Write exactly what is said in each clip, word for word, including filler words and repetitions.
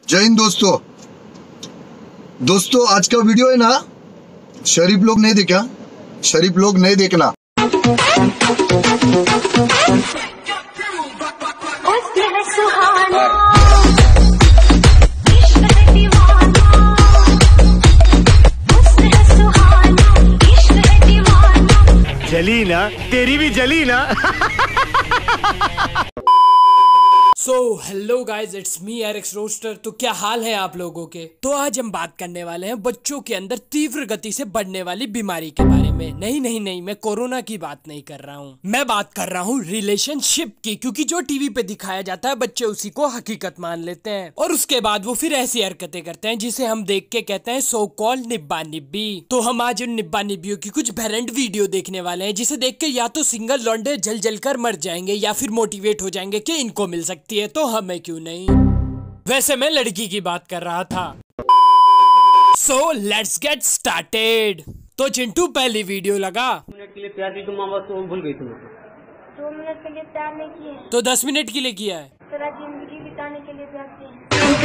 जय हिंद दोस्तों। दोस्तों आज का वीडियो है ना, शरीफ लोग नहीं देखा, शरीफ लोग नहीं देखना। जली ना, तेरी भी जली ना। So hello guys, it's me Erix Roaster. तो क्या हाल है आप लोगों के? तो आज हम बात करने वाले हैं बच्चों के अंदर तीव्र गति से बढ़ने वाली बीमारी के बारे में। नहीं नहीं नहीं, मैं कोरोना की बात नहीं कर रहा हूँ, मैं बात कर रहा हूँ रिलेशनशिप की। क्योंकि जो टीवी पे दिखाया जाता है बच्चे उसी को हकीकत मान लेते हैं और उसके बाद वो फिर ऐसी हरकतें करते हैं जिसे हम देख के कहते हैं सो कॉल निब्बा निब्बी। तो हम आज उन निब्बा निब्बियों की कुछ भैरेंट वीडियो देखने वाले हैं जिसे देख के या तो सिंगल लौंडे जल जल कर मर जाएंगे या फिर मोटिवेट हो जाएंगे कि इनको मिल सकती है तो हमें क्यों नहीं। वैसे मैं लड़की की बात कर रहा था। So let's get started. तो चिंटू पहली वीडियो लगा। मिनट के लिए प्यार की तुम बस तो भूल गई तुम। दो मिनट के लिए प्यार नहीं किए, तो दस मिनट के लिए किया है। तेरा जिंदगी बिताने के लिए प्यार किए।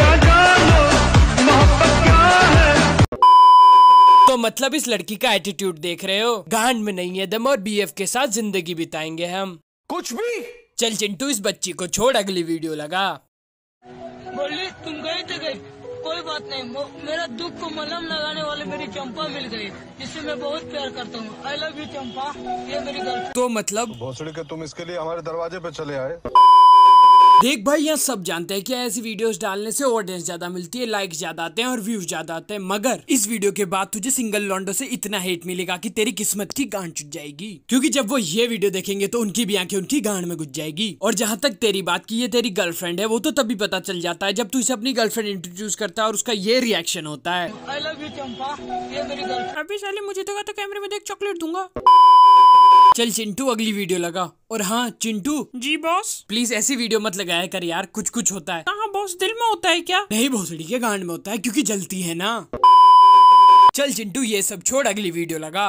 तो मतलब इस लड़की का एटीट्यूड देख रहे हो, गांड में नहीं है दम और बीएफ के साथ जिंदगी बिताएंगे हम। कुछ भी। चल चिंटू इस बच्ची को छोड़, अगली वीडियो लगा। बोली तुम गई तो गई, कोई बात नहीं। मेरा दुख को मलहम लगाने वाले मेरी चंपा मिल गई, जिससे मैं बहुत प्यार करता हूँ। आई लव यू चंपा, ये मेरी गर्लफ्रेंड। तो मतलब भोसड़ी के तुम इसके लिए हमारे दरवाजे पे चले आए। देख भाई, यहाँ सब जानते हैं कि ऐसी वीडियोस डालने से ऑडियंस ज्यादा मिलती है, लाइक्स ज्यादा आते हैं और व्यूज ज्यादा आते हैं। मगर इस वीडियो के बाद तुझे सिंगल लॉन्डो से इतना हेट मिलेगा कि तेरी किस्मत की गांड चुट जाएगी। क्योंकि जब वो ये वीडियो देखेंगे तो उनकी भी आंखें उनकी गांड में घुस जाएगी। और जहाँ तक तेरी बात की ये तेरी गर्लफ्रेंड है, वो तो तभी पता चल जाता है जब तू इसे अपनी गर्लफ्रेंड इंट्रोड्यूस करता है और उसका ये रिएक्शन होता है। आई लव यू चंपा, ये मेरी गर्लफ्रेंड। अभी साले मुझे तो कहता कैमरे में देख चॉकलेट दूंगा। चल चिंटू अगली वीडियो लगा। और हाँ चिंटू। जी बॉस। प्लीज ऐसी वीडियो मत लगाया कर यार, कुछ कुछ होता है। हाँ बॉस, दिल में होता है क्या? नहीं, भोसड़ी के गांड में होता है क्योंकि जलती है ना। चल चिंटू ये सब छोड़, अगली वीडियो लगा।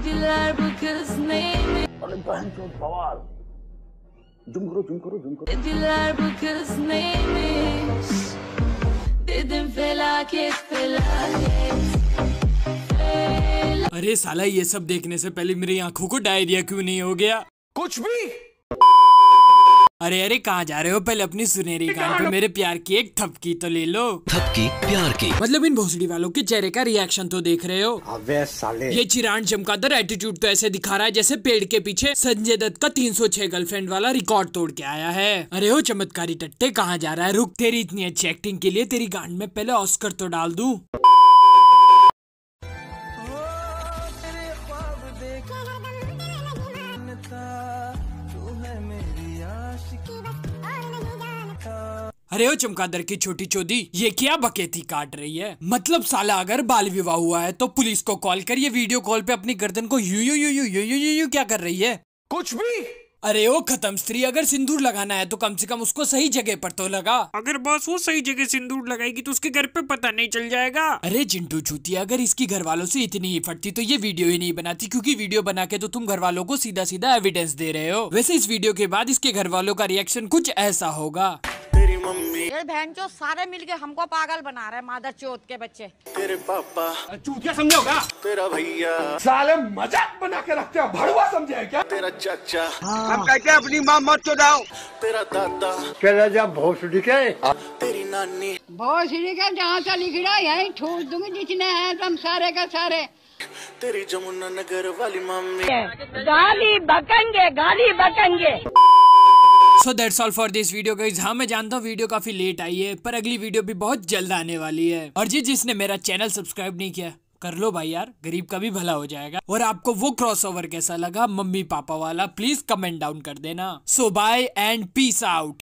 जुम करो जुम करो जुम करो। अरे साला, ये सब देखने से पहले मेरी आंखों को डायरिया क्यों नहीं हो गया? कुछ भी। अरे अरे कहाँ जा रहे हो? पहले अपनी सुनहरी कान पे मेरे प्यार की एक थपकी तो ले लो। थपकी प्यार की मतलब इन भोसड़ी वालों के चेहरे का रिएक्शन तो देख रहे हो। अबे साले, ये चिरान चमकादड़ एटीट्यूड तो ऐसे दिखा रहा है जैसे पेड़ के पीछे संजय दत्त का तीन सौ छह गर्लफ्रेंड वाला रिकॉर्ड तोड़ के आया है। अरे हो चमत्कारी टट्टे, कहाँ जा रहा है? रुक, तेरी इतनी अच्छी एक्टिंग के लिए तेरी गांड में पहले ऑस्कर तो डाल दूं। अरे ओ चमकादड़ की छोटी चोदी, ये क्या बकेती काट रही है? मतलब साला अगर बाल विवाह हुआ है तो पुलिस को कॉल कर, ये वीडियो कॉल पे अपनी गर्दन को यू यू यू यू यू यू यू क्या कर रही है? कुछ भी। अरे ओ खत्म स्त्री, अगर सिंदूर लगाना है तो कम से कम उसको सही जगह पर तो लगा। अगर बॉस वो सही जगह सिंदूर लगाएगी तो उसके घर पे पता नहीं चल जाएगा। अरे चिंटू चूतिया, अगर इसकी घर वालों से इतनी ही फटती तो ये वीडियो ही नहीं बनाती। क्योंकि वीडियो बना के तो तुम घर वालों को सीधा सीधा एविडेंस दे रहे हो। वैसे इस वीडियो के बाद इसके घर वालों का रिएक्शन कुछ ऐसा होगा। ये बहन चो सारे मिलके हमको पागल बना रहे हैं, मादर चोत के बच्चे। तेरे पापा चूतिया समझोगा। तेरा भैया साले मजाक बना के रखते हो, भड़वा समझे क्या? तेरा चाचा हम कहते हैं अपनी माँ मत चुदाओ। तेरा दादा चला जा भोसड़ी के। तेरी नानी भोसड़ी का जहाँ से लिख रहा यही ठूस दूंगी, जितने हैं तुम सारे का सारे। तेरी जमुना नगर वाली मम्मी गाली बकंगे, गाली बकंगे। So that's all for this video guys. हाँ मैं जानता हूँ वीडियो काफी लेट आई है, पर अगली वीडियो भी बहुत जल्द आने वाली है। और जी जिसने मेरा चैनल सब्सक्राइब नहीं किया कर लो भाई यार, गरीब का भी भला हो जाएगा। और आपको वो क्रॉसओवर कैसा लगा मम्मी पापा वाला, प्लीज कमेंट डाउन कर देना। So bye and peace out.